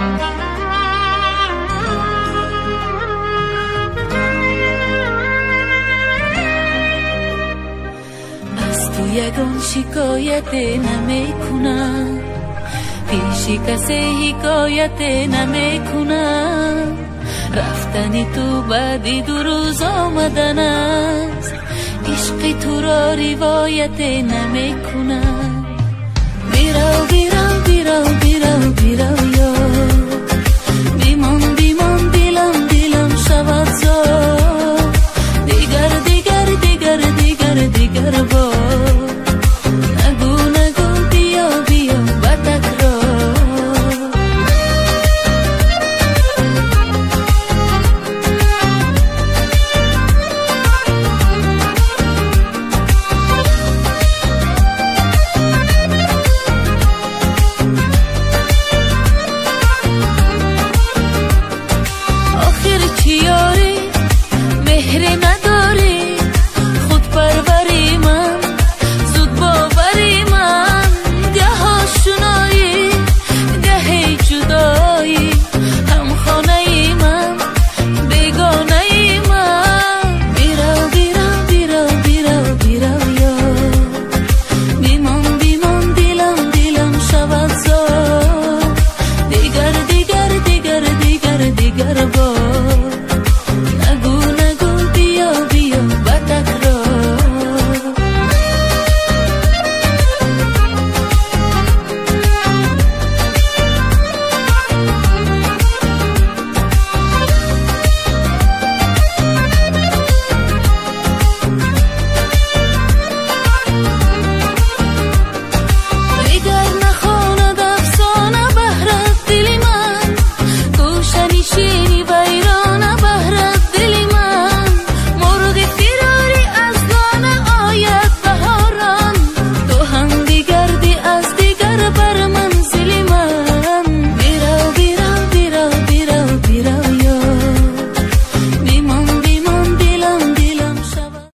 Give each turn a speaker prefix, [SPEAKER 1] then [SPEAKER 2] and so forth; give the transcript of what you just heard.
[SPEAKER 1] یگان شکایت نمیکنم، پیش کسی حکایت نمیکنم. رفتنی تو بعدی 2 روز آمدن است، عشق تو را روایت نمیکنم. بیرو بیرو بیرو بیرو بیرو یار، بیمان بیمان دلم دلم شود زار. دیگر دیگر دیگر دیگر دیگر بار